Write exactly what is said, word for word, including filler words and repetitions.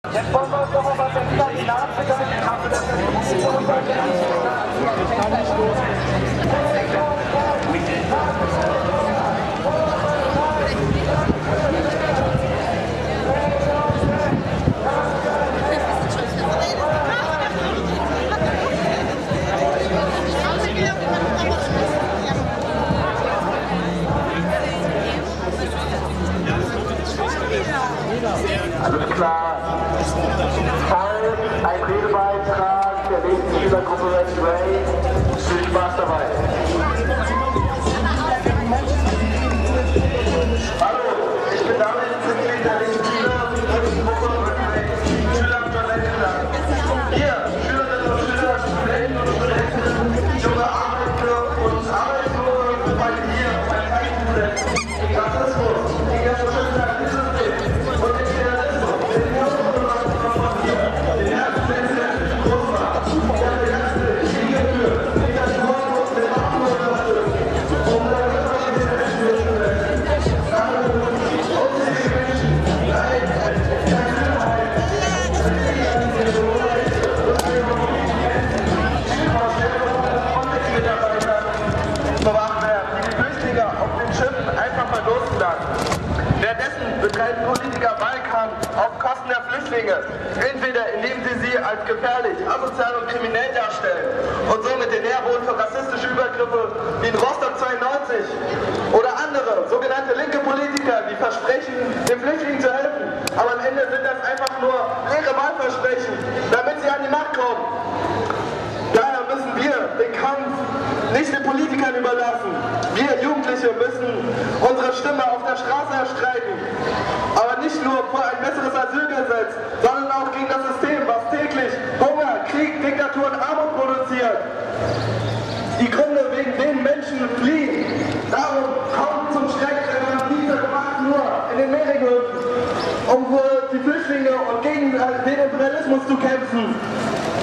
Jetzt wollen wir uns doch mal wieder die Nase gehalten haben, dass wir die Alles klar. Voll ein Redebeitrag der nächsten Spielergruppe Red Ray. Viel Spaß dabei. Hallo, ich bin David, Mitglied der nächsten Spieler der nächsten Gruppe Red Ray. Schüler und Studenten. Hier, Schülerinnen und Schüler, Studenten und Studenten, junge Arbeiter und Arbeitslose, bei hier, bei Zeichenstudenten. Rassismus, die ganze Schüler, betreiben Politiker Wahlkampf auf Kosten der Flüchtlinge, entweder indem sie sie als gefährlich, asozial und kriminell darstellen und somit den Nährboden für rassistische Übergriffe wie in Rostock zweiundneunzig oder andere sogenannte linke Politiker, die versprechen, den Flüchtlingen zu helfen, aber am Ende sind das einfach nur leere Wahlversprechen, damit sie an die Macht kommen. Daher müssen wir den Kampf nicht den Politikern überlassen. Wir Jugendliche müssen unsere Stimme auf der Straße erstreiten. Aber nicht nur für ein besseres Asylgesetz, sondern auch gegen das System, was täglich Hunger, Krieg, Diktatur und Armut produziert. Die Gründe, wegen denen Menschen fliehen. Darum kommt zum Schreck dieser Gewalt nur in den Meeresgürteln, um für die Flüchtlinge und gegen den Imperialismus zu kämpfen.